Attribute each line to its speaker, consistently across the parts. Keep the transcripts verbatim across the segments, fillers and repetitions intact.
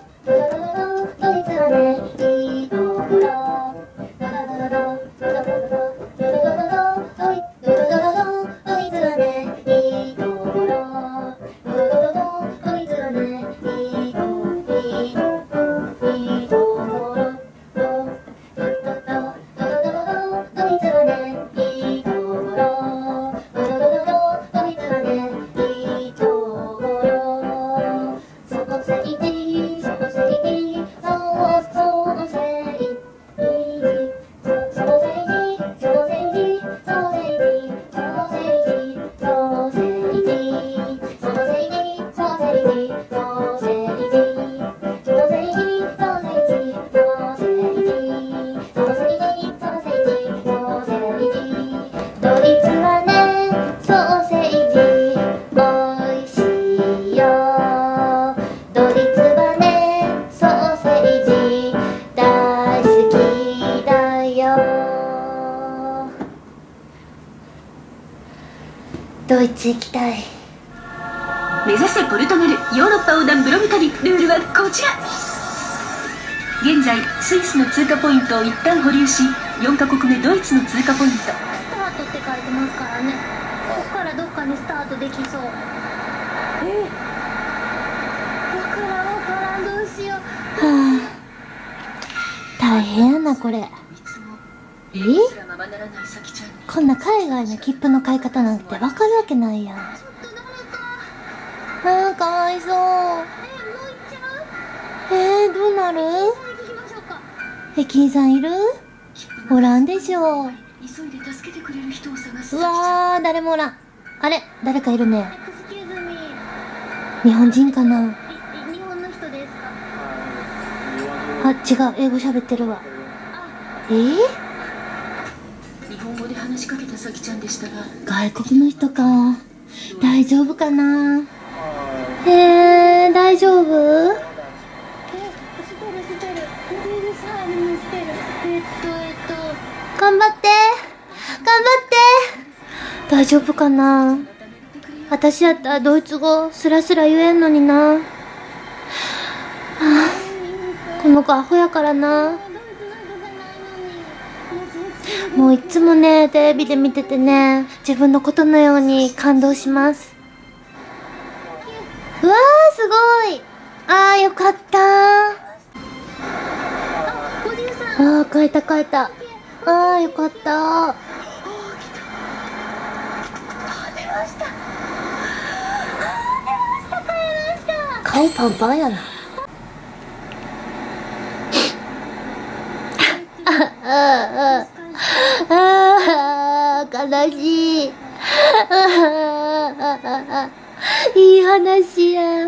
Speaker 1: ドイツ行きたい。
Speaker 2: 目指せポルトガルヨーロッパ横断ブロム旅。ルールはこちら。現在スイスの通過ポイントを一旦保留し、よんカ国目ドイツの通過ポイント。
Speaker 1: スタートって書いてますからね。ここからどっかにスタートできそう。えわからんわからん、どうしよう。はあ、大変やなこれ。えこんな海外の切符の買い方なんてわかるわけないやん。あーかわいそう。えー、どうなる？駅員さんいる？おらんでしょう。うわー、誰もおらん。あれ、誰かいるね。日本人かな？日本の人ですか？あ、違う、英語喋ってるわ。えー？
Speaker 2: 日本語で話しかけたさきちゃんでしたが、
Speaker 1: 外国の人か。大丈夫かな。へえ、大丈夫？え、してるしてる。さんにしてる。えっとえっと頑張って頑張って。大丈夫かな。私やったらドイツ語スラスラ言えんのにな。はあ、この子アホやからな。もういつもね、テレビで見ててね、自分のことのように感動します。うわー、すごい。あー、よかったー。あー、変えた変えた。あー、よかったー。顔パンパンやな。ああああ、悲しい。ああ、いい話や。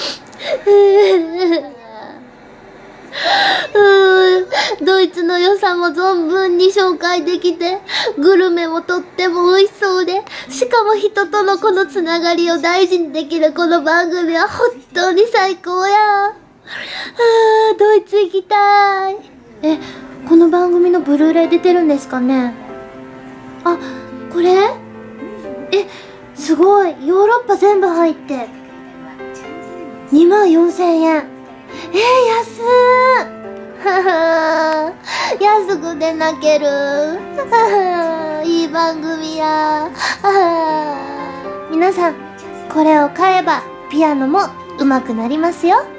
Speaker 1: ドイツの良さも存分に紹介できて、グルメもとっても美味しそうで、しかも人とのこのつながりを大事にできるこの番組は本当に最高や。ああ、ドイツ行きたい。え、 この番組のブルーレイ出てるんですかね。あ、これ？え、すごい。ヨーロッパ全部入ってにまんよんせんえん。えー、安ー。ははー、安くて泣ける。ははー、いい番組や。ははー、皆さんこれを買えばピアノも上手くなりますよ。